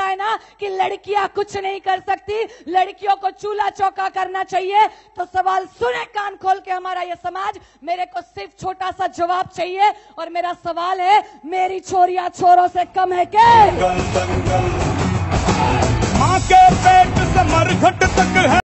है ना कि लड़कियां कुछ नहीं कर सकती, लड़कियों को चूल्हा चौका करना चाहिए, तो सवाल सुने कान खोल के हमारा ये समाज। मेरे को सिर्फ छोटा सा जवाब चाहिए और मेरा सवाल है, मेरी छोरियां छोरों से कम है क्या? माँ के पेट से मरघट तक है।